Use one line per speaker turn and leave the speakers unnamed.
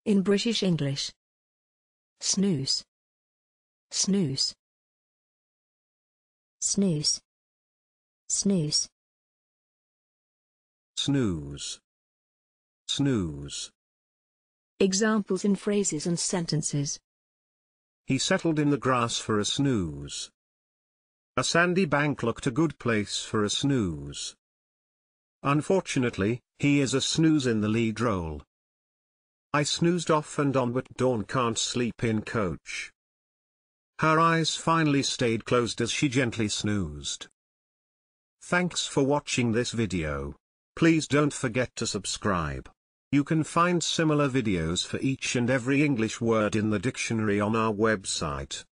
In British English. Snooze. Snooze.
Snooze. Snooze.
Snooze. Snooze.
Examples in phrases and sentences.
He settled in the grass for a snooze. A sandy bank looked a good place for a snooze. Unfortunately, he is a snooze in the lead role. I snoozed off and on but Dawn can't sleep in coach. Her eyes finally stayed closed as she gently snoozed. Thanks for watching this video. Please don't forget to subscribe. You can find similar videos for each and every English word in the dictionary on our website.